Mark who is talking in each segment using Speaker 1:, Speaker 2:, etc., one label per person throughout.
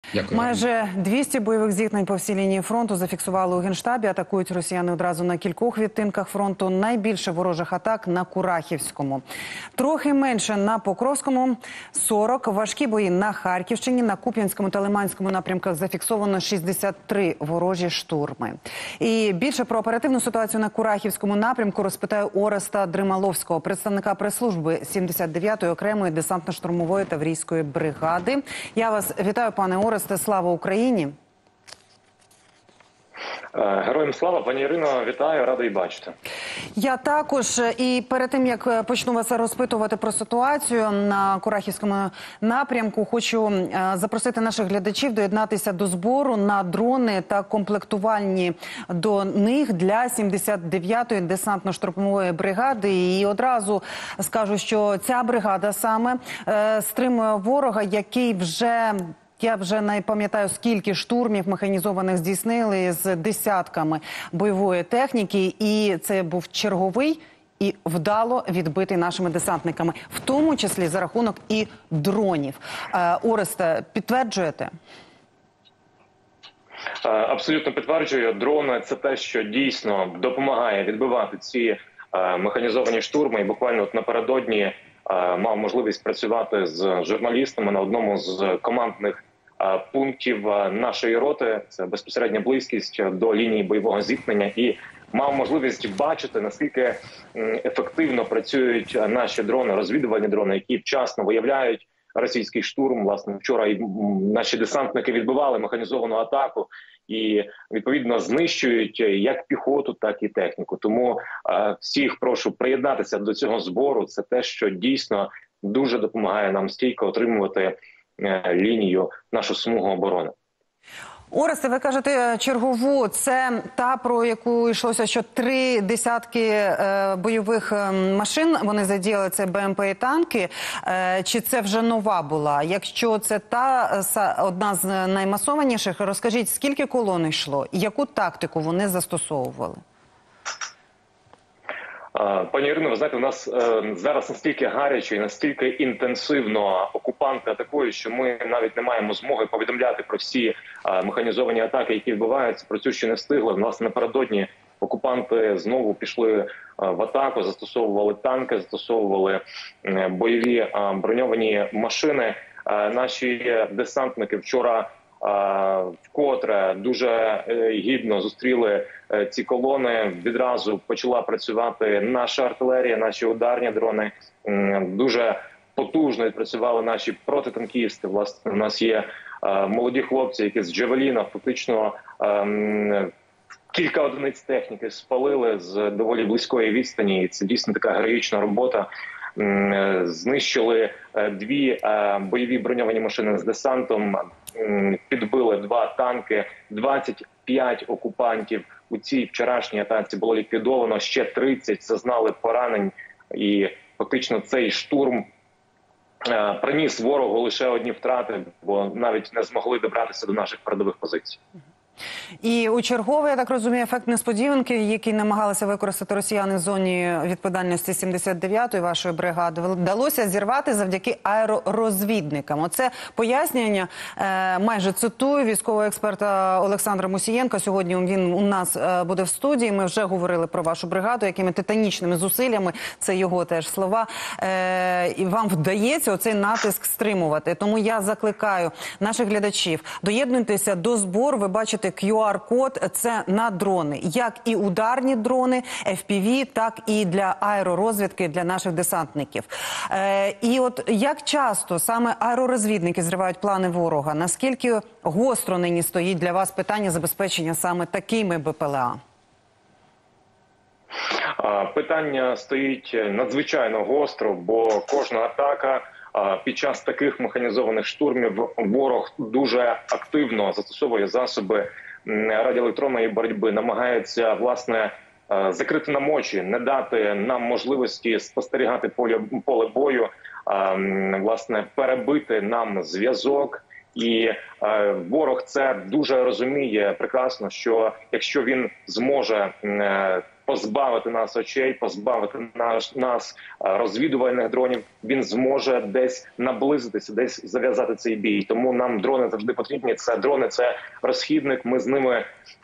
Speaker 1: Дякую.
Speaker 2: Майже 200 бойових зіткнень по всій лінії фронту зафіксували у Генштабі. Атакують росіяни одразу на кількох відтинках фронту. Найбільше ворожих атак на Курахівському. Трохи менше на Покровському – 40. Важкі бої на Харківщині. На Куп'янському та Лиманському напрямках зафіксовано 63 ворожі штурми. І більше про оперативну ситуацію на Курахівському напрямку розпитаю Ореста Дрималовського, представника прес-служби 79-ї окремої десантно-штурмової таврійської бригади. Я вас вітаю, пане Оресте. Слава Україні!
Speaker 3: Героям слава, пані Ірино, вітаю, радий бачити.
Speaker 2: Я також. І перед тим, як почну вас розпитувати про ситуацію на Курахівському напрямку, хочу запросити наших глядачів доєднатися до збору на дрони та комплектувальні до них для 79-ї десантно-штурмової бригади. І одразу скажу, що ця бригада саме стримує ворога, який вже... Я вже не пам'ятаю, скільки штурмів механізованих здійснили з десятками бойової техніки. І це був черговий і вдало відбитий нашими десантниками. В тому числі за рахунок і дронів. Оресте, підтверджуєте?
Speaker 3: Абсолютно підтверджую. Дрони – це те, що дійсно допомагає відбивати ці механізовані штурми. І буквально от напередодні мав можливість працювати з журналістами на одному з командних пунктів нашої роти. Це безпосередня близькість до лінії бойового зіткнення. І мав можливість бачити, наскільки ефективно працюють наші дрони, розвідувальні дрони, які вчасно виявляють російський штурм. Власне, вчора і наші десантники відбивали механізовану атаку і, відповідно, знищують як піхоту, так і техніку. Тому всіх прошу приєднатися до цього збору. Це те, що дійсно дуже допомагає нам стійко отримувати лінію, нашу смугу оборони.
Speaker 2: Оресте, ви кажете чергову, це та, про яку йшлося, що 3 десятки бойових машин, вони задіяли, це БМП і танки, чи це вже нова була? Якщо це та одна з наймасованіших, розкажіть, скільки колон йшло і яку тактику вони застосовували?
Speaker 3: Пані Ірино, ви знаєте, у нас зараз настільки гаряче і настільки інтенсивно окупанти атакують, що ми навіть не маємо змоги повідомляти про всі механізовані атаки, які відбуваються. Про цю ще не встигли. Власне, напередодні окупанти знову пішли в атаку, застосовували танки, застосовували бойові броньовані машини. Наші десантники вчора вкотре дуже гідно зустріли ці колони. Відразу почала працювати наша артилерія, наші ударні дрони. Дуже потужно відпрацювали наші протитанкісти. Власне, у нас є молоді хлопці, які з Джавеліна фактично кілька одиниць техніки спалили з доволі близької відстані. І це дійсно така героїчна робота. Знищили 2 бойові броньовані машини з десантом, підбили 2 танки, 25 окупантів. У цій вчорашній атаці було ліквідовано, ще 30 зазнали поранень. І фактично цей штурм приніс ворогу лише одні втрати, бо навіть не змогли добратися до наших передових позицій.
Speaker 2: І у черговий, я так розумію, ефект несподіванки, який намагалися використати росіяни в зоні відповідальності 79-ї вашої бригади, вдалося зірвати завдяки аеророзвідникам. Оце пояснення, майже цитую, військового експерта Олександра Мусієнка. Сьогодні він у нас буде в студії. Ми вже говорили про вашу бригаду, якими титанічними зусиллями, це його теж слова, і вам вдається оцей натиск стримувати. Тому я закликаю наших глядачів, доєднуйтеся до збору. Ви бачите QR-код, це на дрони. Як і ударні дрони, FPV, так і для аеророзвідки, для наших десантників. І от як часто саме аеророзвідники зривають плани ворога? Наскільки гостро нині стоїть для вас питання забезпечення саме такими БПЛА?
Speaker 3: Питання стоїть надзвичайно гостро, бо кожна атака під час таких механізованих штурмів ворог дуже активно застосовує засоби радіоелектронної боротьби, намагається, власне, закрити нам очі, не дати нам можливості спостерігати поле бою, власне, перебити нам зв'язок. І ворог це дуже розуміє прекрасно, що якщо він зможе позбавити нас очей, позбавити нас розвідувальних дронів. Він зможе десь наблизитися, десь зав'язати цей бій. Тому нам дрони завжди потрібні. Це дрони, це розхідник. Ми з ними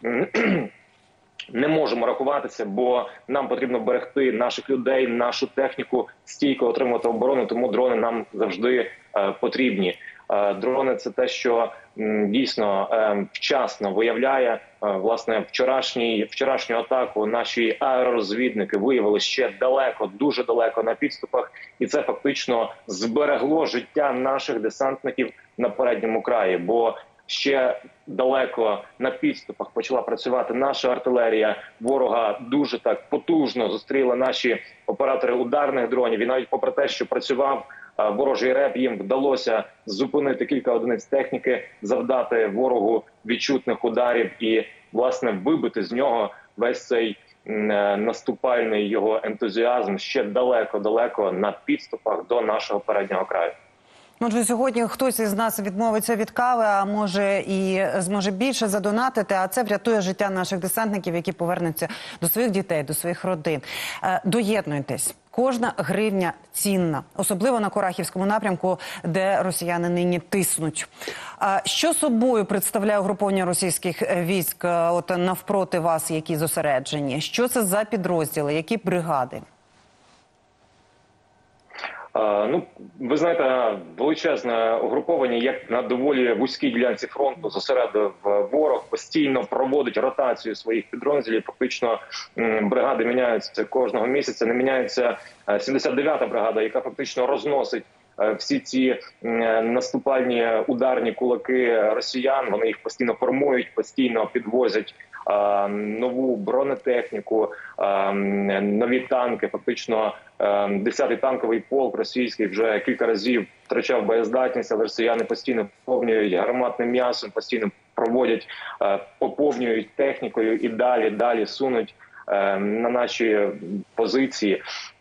Speaker 3: не можемо рахуватися, бо нам потрібно берегти наших людей, нашу техніку, стійко отримувати оборону. Тому дрони нам завжди потрібні. Дрони – це те, що дійсно вчасно виявляє. Власне, вчорашню атаку наші аеророзвідники виявили ще далеко, дуже далеко на підступах. І це фактично зберегло життя наших десантників на передньому краї. Бо ще далеко на підступах почала працювати наша артилерія. Ворога дуже так потужно зустріли наші оператори ударних дронів. І навіть попри те, що працював ворожий РЕП, їм вдалося зупинити кілька одиниць техніки, завдати ворогу відчутних ударів і, власне, вибити з нього весь цей наступальний його ентузіазм ще далеко-далеко на підступах до нашого переднього краю.
Speaker 2: Отже, сьогодні хтось із нас відмовиться від кави, а може і зможе більше задонатити, а це врятує життя наших десантників, які повернуться до своїх дітей, до своїх родин. Доєднуйтесь. Кожна гривня цінна, особливо на Курахівському напрямку, де росіяни нині тиснуть. Що собою представляє угруповання російських військ от навпроти вас, які зосереджені? Що це за підрозділи, які бригади?
Speaker 3: Ну, ви знаєте, величезне угруповання, як на доволі вузькій ділянці фронту зосередив ворог, постійно проводить ротацію своїх підрозділів. Фактично бригади міняються кожного місяця. Не міняється 79-та бригада, яка фактично розносить всі ці наступальні ударні кулаки росіян. Вони їх постійно формують, постійно підвозять нову бронетехніку, нові танки. Фактично 10-й танковий полк російський вже кілька разів втрачав боєздатність, але росіяни постійно поповнюють гарматним м'ясом, постійно проводять, поповнюють технікою і далі сунуть на наші позиції.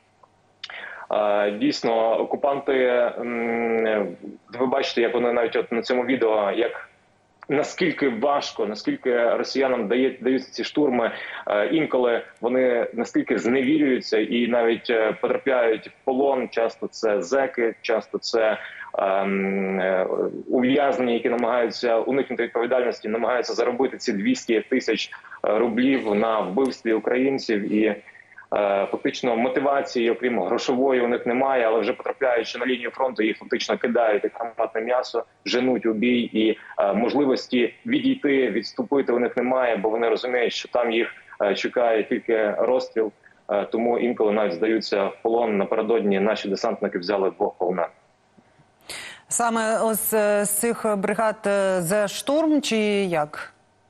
Speaker 3: Дійсно, окупанти, ви бачите, як вони навіть от на цьому відео, як наскільки важко, наскільки росіянам даються ці штурми, інколи вони наскільки зневірюються і навіть потрапляють в полон. Часто це зеки, часто це ув'язнені, які намагаються уникнути відповідальності, намагаються заробити ці 200 тисяч рублів на вбивстві українців. І фактично мотивації, окрім грошової, у них немає, але вже потрапляючи на лінію фронту, їх фактично кидають як гарматне м'ясо, женуть у бій, і можливості відійти, відступити у них немає, бо вони розуміють, що там їх чекає тільки розстріл, тому інколи навіть здаються в полон. Напередодні наші десантники взяли 2 полонених.
Speaker 2: Саме ось з цих бригад за штурм чи як?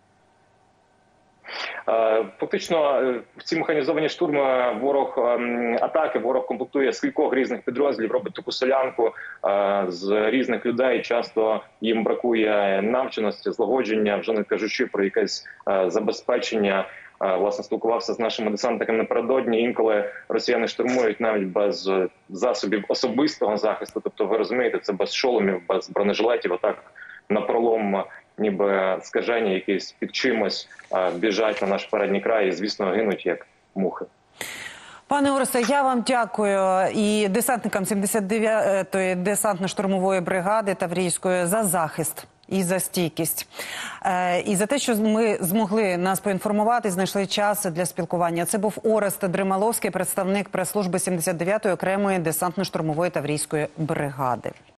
Speaker 3: Фактично, в ці механізовані штурми атаки ворог комплектує з кількох різних підрозділів, робить таку солянку з різних людей. Часто їм бракує навченості, злагодження, вже не кажучи про якесь забезпечення. Власне, спілкувався з нашими десантниками напередодні. Інколи росіяни штурмують навіть без засобів особистого захисту. Тобто, ви розумієте, це без шоломів, без бронежилетів, отак напролом, ніби скажені якісь під чимось, біжать на наш передній край і, звісно, гинуть як мухи.
Speaker 2: Пане Оресе, я вам дякую і десантникам 79-ї десантно-штурмової бригади Таврійської за захист і за стійкість. І за те, що ми змогли нас поінформувати, знайшли час для спілкування. Це був Орест Дрималовський, представник прес-служби 79-ї окремої десантно-штурмової Таврійської бригади.